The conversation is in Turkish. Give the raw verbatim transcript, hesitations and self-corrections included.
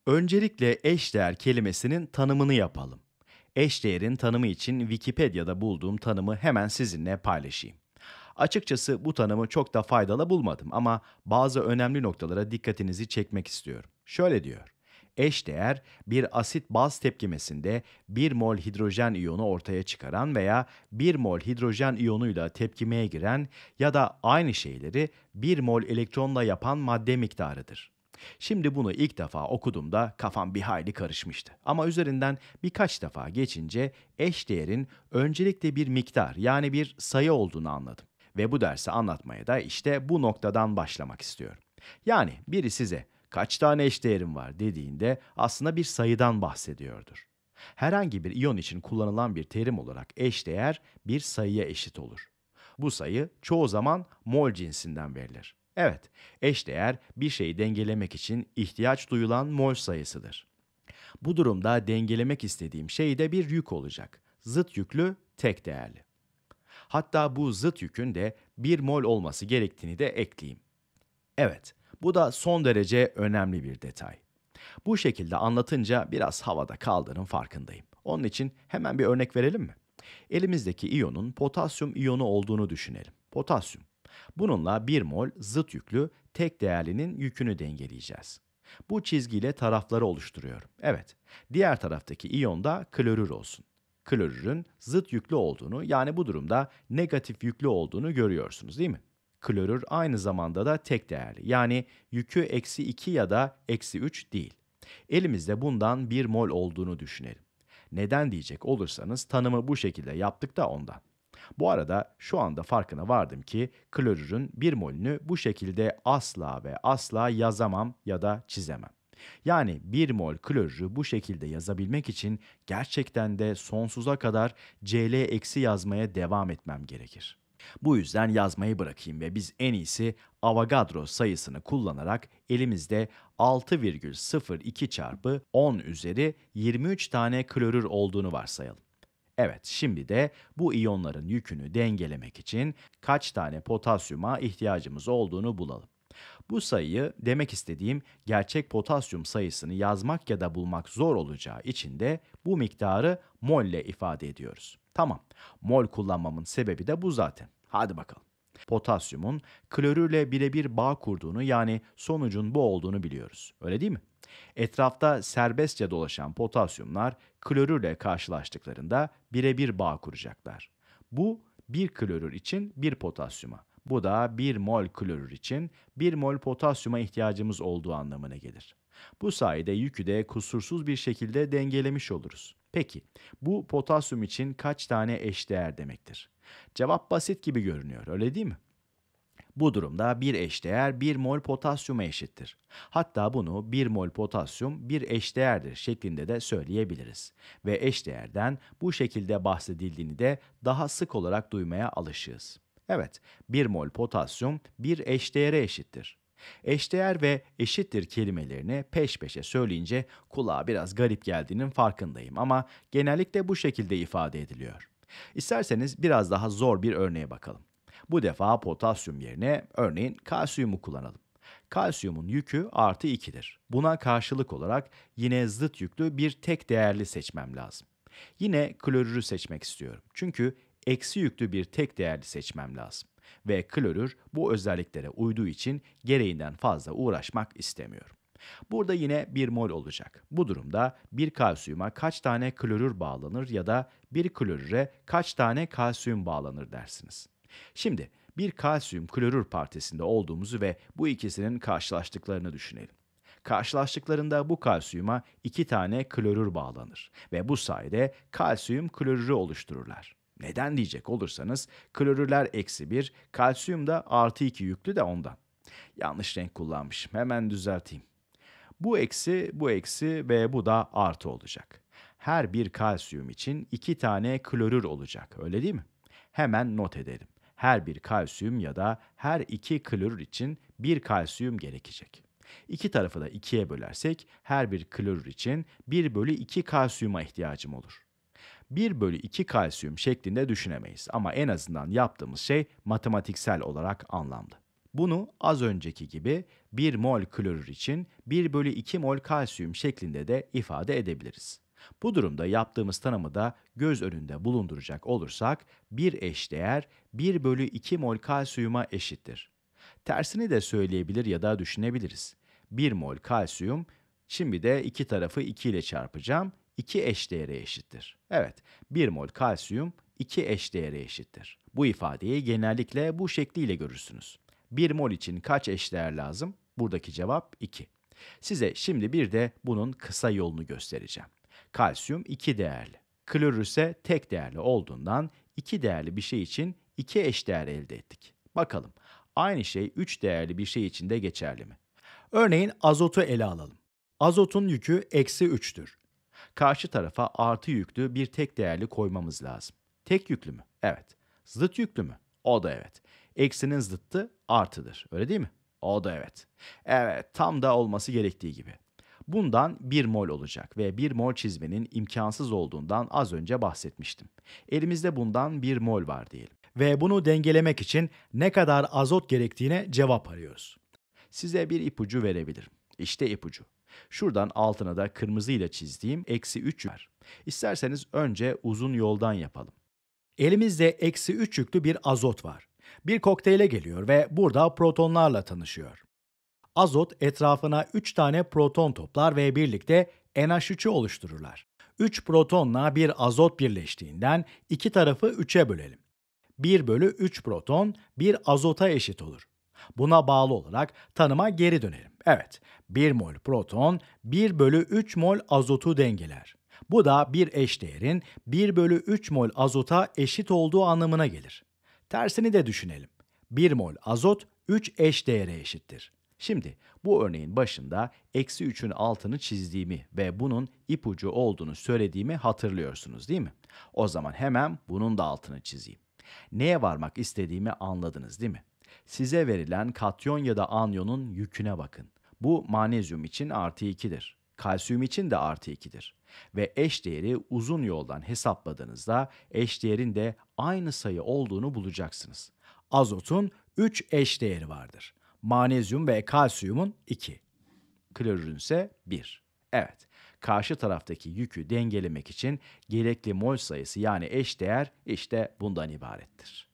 Öncelikle eşdeğer kelimesinin tanımını yapalım. Eşdeğerin tanımı için Wikipedia'da bulduğum tanımı hemen sizinle paylaşayım. Açıkçası bu tanımı çok da faydalı bulmadım ama bazı önemli noktalara dikkatinizi çekmek istiyorum. Şöyle diyor. Eşdeğer, bir asit-baz tepkimesinde bir mol hidrojen iyonu ortaya çıkaran veya bir mol hidrojen iyonuyla tepkimeye giren ya da aynı şeyleri bir mol elektronla yapan madde miktarıdır. Şimdi bunu ilk defa okuduğumda kafam bir hayli karışmıştı. Ama üzerinden birkaç defa geçince eşdeğerin öncelikle bir miktar yani bir sayı olduğunu anladım. Ve bu dersi anlatmaya da işte bu noktadan başlamak istiyorum. Yani biri size kaç tane eşdeğerim var dediğinde aslında bir sayıdan bahsediyordur. Herhangi bir iyon için kullanılan bir terim olarak eşdeğer bir sayıya eşit olur. Bu sayı çoğu zaman mol cinsinden verilir. Evet, eşdeğer bir şeyi dengelemek için ihtiyaç duyulan mol sayısıdır. Bu durumda dengelemek istediğim şey de bir yük olacak. Zıt yüklü, tek değerli. Hatta bu zıt yükün de bir mol olması gerektiğini de ekleyeyim. Evet, bu da son derece önemli bir detay. Bu şekilde anlatınca biraz havada kaldığının farkındayım. Onun için hemen bir örnek verelim mi? Elimizdeki iyonun potasyum iyonu olduğunu düşünelim. Potasyum. Bununla bir mol zıt yüklü tek değerlinin yükünü dengeleyeceğiz. Bu çizgiyle tarafları oluşturuyorum. Evet, diğer taraftaki iyon da klorür olsun. Klorürün zıt yüklü olduğunu, yani bu durumda negatif yüklü olduğunu görüyorsunuz değil mi? Klorür aynı zamanda da tek değerli, yani yükü eksi iki ya da eksi üç değil. Elimizde bundan bir mol olduğunu düşünelim. Neden diyecek olursanız tanımı bu şekilde yaptık da ondan. Bu arada şu anda farkına vardım ki klorürün bir molünü bu şekilde asla ve asla yazamam ya da çizemem. Yani bir mol klorürü bu şekilde yazabilmek için gerçekten de sonsuza kadar Cl eksi yazmaya devam etmem gerekir. Bu yüzden yazmayı bırakayım ve biz en iyisi Avogadro sayısını kullanarak elimizde altı virgül sıfır iki çarpı on üzeri yirmi üç tane klorür olduğunu varsayalım. Evet, şimdi de bu iyonların yükünü dengelemek için kaç tane potasyuma ihtiyacımız olduğunu bulalım. Bu sayıyı, demek istediğim gerçek potasyum sayısını yazmak ya da bulmak zor olacağı için de bu miktarı mol ile ifade ediyoruz. Tamam, mol kullanmamın sebebi de bu zaten. Hadi bakalım. Potasyumun klorürle birebir bağ kurduğunu, yani sonucun bu olduğunu biliyoruz. Öyle değil mi? Etrafta serbestçe dolaşan potasyumlar klorürle karşılaştıklarında birebir bağ kuracaklar. Bu bir klorür için bir potasyuma. Bu da bir mol klorür için bir mol potasyuma ihtiyacımız olduğu anlamına gelir. Bu sayede yükü de kusursuz bir şekilde dengelemiş oluruz. Peki, bu potasyum için kaç tane eşdeğer demektir? Cevap basit gibi görünüyor, öyle değil mi? Bu durumda bir eşdeğer bir mol potasyuma eşittir. Hatta bunu bir mol potasyum bir eşdeğerdir şeklinde de söyleyebiliriz. Ve eşdeğerden bu şekilde bahsedildiğini de daha sık olarak duymaya alışığız. Evet, bir mol potasyum bir eşdeğere eşittir. Eşdeğer ve eşittir kelimelerini peş peşe söyleyince kulağa biraz garip geldiğinin farkındayım ama genellikle bu şekilde ifade ediliyor. İsterseniz biraz daha zor bir örneğe bakalım. Bu defa potasyum yerine örneğin kalsiyumu kullanalım. Kalsiyumun yükü artı ikidir. Buna karşılık olarak yine zıt yüklü bir tek değerli seçmem lazım. Yine klorürü seçmek istiyorum. Çünkü eksi yüklü bir tek değerli seçmem lazım. Ve klorür bu özelliklere uyduğu için gereğinden fazla uğraşmak istemiyorum. Burada yine bir mol olacak. Bu durumda bir kalsiyuma kaç tane klorür bağlanır ya da bir klorüre kaç tane kalsiyum bağlanır dersiniz. Şimdi bir kalsiyum klorür partisinde olduğumuzu ve bu ikisinin karşılaştıklarını düşünelim. Karşılaştıklarında bu kalsiyuma iki tane klorür bağlanır ve bu sayede kalsiyum klorürü oluştururlar. Neden diyecek olursanız klorürler eksi bir, kalsiyum da artı iki yüklü de ondan. Yanlış renk kullanmışım, hemen düzelteyim. Bu eksi, bu eksi ve bu da artı olacak. Her bir kalsiyum için iki tane klorür olacak, öyle değil mi? Hemen not edelim. Her bir kalsiyum ya da her iki klorür için bir kalsiyum gerekecek. İki tarafı da ikiye bölersek her bir klorür için bir bölü iki kalsiyuma ihtiyacım olur. Bir bölü iki kalsiyum şeklinde düşünemeyiz ama en azından yaptığımız şey matematiksel olarak anlamlı. Bunu az önceki gibi bir mol klorür için bir bölü iki mol kalsiyum şeklinde de ifade edebiliriz. Bu durumda yaptığımız tanımı da göz önünde bulunduracak olursak bir eşdeğer bir bölü iki mol kalsiyuma eşittir. Tersini de söyleyebilir ya da düşünebiliriz. bir mol kalsiyum, şimdi de iki tarafı iki ile çarpacağım, iki eşdeğere eşittir. Evet, bir mol kalsiyum iki eşdeğere eşittir. Bu ifadeyi genellikle bu şekliyle görürsünüz. bir mol için kaç eşdeğer lazım? Buradaki cevap iki. Size şimdi bir de bunun kısa yolunu göstereceğim. Kalsiyum iki değerli. Klorür ise tek değerli olduğundan iki değerli bir şey için iki eşdeğer elde ettik. Bakalım, aynı şey üç değerli bir şey için de geçerli mi? Örneğin azotu ele alalım. Azotun yükü eksi üçtür. Karşı tarafa artı yüklü bir tek değerli koymamız lazım. Tek yüklü mü? Evet. Zıt yüklü mü? O da evet. Eksinin zıttı artıdır. Öyle değil mi? O da evet. Evet, tam da olması gerektiği gibi. Bundan bir mol olacak ve bir mol çizmenin imkansız olduğundan az önce bahsetmiştim. Elimizde bundan bir mol var diyelim. Ve bunu dengelemek için ne kadar azot gerektiğine cevap arıyoruz. Size bir ipucu verebilirim. İşte ipucu. Şuradan altına da kırmızı ile çizdiğim eksi üç var. İsterseniz önce uzun yoldan yapalım. Elimizde eksi üç yüklü bir azot var. Bir kokteyle geliyor ve burada protonlarla tanışıyor. Azot etrafına üç tane proton toplar ve birlikte N H üçü oluştururlar. üç protonla bir azot birleştiğinden iki tarafı üçe bölelim. bir bölü üç proton bir azota eşit olur. Buna bağlı olarak tanıma geri dönelim. Evet, bir mol proton bir bölü üç mol azotu dengeler. Bu da bir eşdeğerin bir bölü üç mol azota eşit olduğu anlamına gelir. Tersini de düşünelim. bir mol azot üç eşdeğere eşittir. Şimdi bu örneğin başında eksi üçün altını çizdiğimi ve bunun ipucu olduğunu söylediğimi hatırlıyorsunuz değil mi? O zaman hemen bunun da altını çizeyim. Neye varmak istediğimi anladınız değil mi? Size verilen katyon ya da anyonun yüküne bakın. Bu manezyum için artı ikidir. Kalsiyum için de artı ikidir. Ve eşdeğeri uzun yoldan hesapladığınızda eşdeğerin de aynı sayı olduğunu bulacaksınız. Azotun üç eşdeğeri vardır. Manezyum ve kalsiyumun iki. Klorürün ise bir. Evet, karşı taraftaki yükü dengelemek için gerekli mol sayısı yani eşdeğer işte bundan ibarettir.